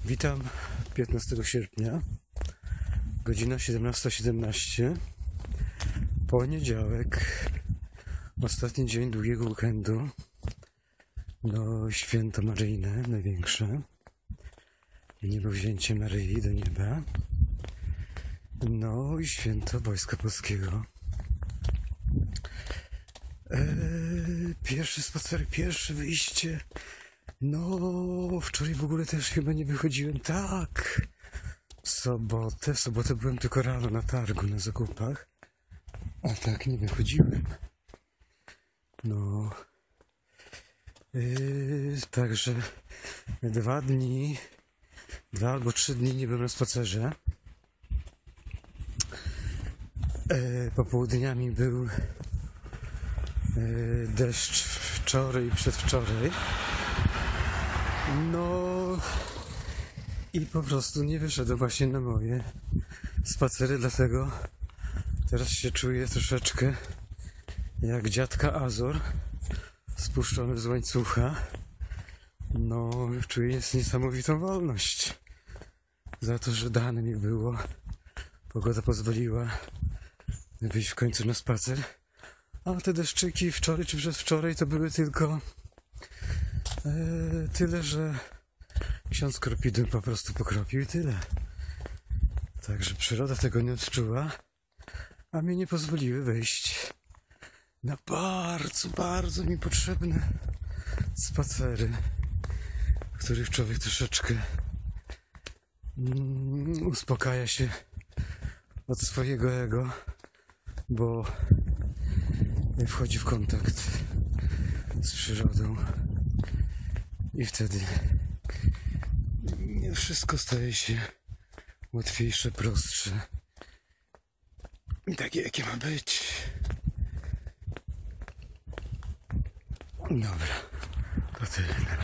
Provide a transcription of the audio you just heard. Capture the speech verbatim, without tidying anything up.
Witam piętnastego sierpnia, godzina siedemnasta siedemnaście, poniedziałek, ostatni dzień długiego weekendu, no święto Maryjne, największe, niebowzięcie Maryi do nieba, no i święto Wojska Polskiego. Eee, pierwszy spacer, pierwsze wyjście. No, wczoraj w ogóle też chyba nie wychodziłem. Tak, w sobotę, w sobotę byłem tylko rano na targu, na zakupach, a tak nie wychodziłem. No, yy, także dwa dni, dwa albo trzy dni nie byłem na spacerze. Yy, popołudniami był yy, deszcz wczoraj i przedwczoraj. No i po prostu nie wyszedłem właśnie na moje spacery, dlatego teraz się czuję troszeczkę jak dziadka Azor spuszczony z łańcucha. No, czuję niesamowitą wolność za to, że dane mi było, pogoda pozwoliła wyjść w końcu na spacer, a te deszczyki wczoraj czy przedwczoraj to były tylko Eee, tyle, że ksiądz Kropidłem po prostu pokropił i tyle. Także przyroda tego nie odczuła, a mnie nie pozwoliły wejść na bardzo, bardzo mi potrzebne spacery, w których człowiek troszeczkę mm, uspokaja się od swojego ego, bo wchodzi w kontakt z przyrodą. I wtedy wszystko staje się łatwiejsze, prostsze i takie, jakie ma być. Dobra, to tyle.